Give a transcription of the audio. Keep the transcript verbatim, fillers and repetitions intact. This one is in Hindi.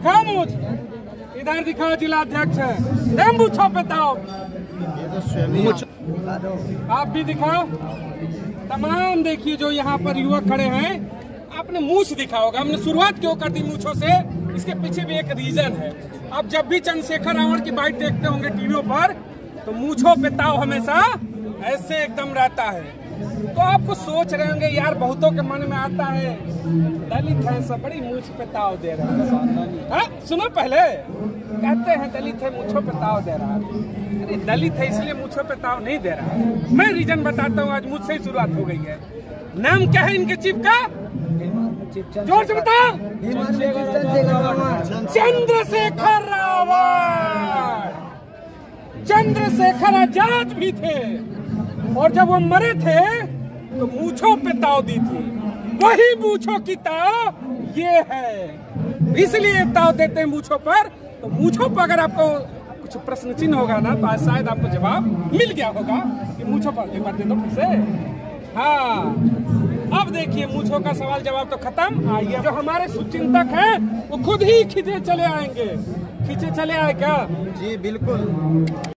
दिखाओ मूछ, इधर दिखाओ जिलाध्यक्ष है मूछों पे ताव। आप भी दिखाओ, तमाम देखिए जो यहाँ पर युवक खड़े हैं, आपने मूछ दिखा होगा। हमने शुरुआत क्यों कर दी मूछों से, इसके पीछे भी एक रीजन है। आप जब भी चंद्रशेखर रावण की बाइट देखते होंगे टीवियों पर, तो मूछों पे ताव हमेशा ऐसे एकदम रहता है। तो आपको सोच रहे होंगे यार, बहुतों के मन में आता है दलित है सब बड़ी मूछ पे ताव दे रहा है। हाँ सुनो, पहले कहते हैं दलित है मूछों पे ताव दे रहा है। अरे दलित है इसलिए मूछों पे ताव नहीं दे रहा है। मैं रीजन बताता हूँ, आज मुझसे ही शुरुआत हो गई है। नाम क्या है इनके चीफ का, जोर से बताओ। चंद्रशेखर रावण। चंद्रशेखर आजाद भी थे, और जब वो मरे थे तो मूछों पे ताव दी थी। वही मूछों की ताव ये है, इसलिए ताव देते हैं मूछों पर। तो मूछों पर अगर आपको कुछ प्रश्न चिन्ह होगा ना, तो शायद आपको जवाब मिल गया होगा कि मूछों पर। एक बार दे दो फिर से। हाँ, अब देखिए मूछों का सवाल जवाब तो खत्म। आइए, जो हमारे सुचिंतक हैं वो खुद ही खींचे चले आएंगे। खींचे चले आए क्या? जी बिल्कुल।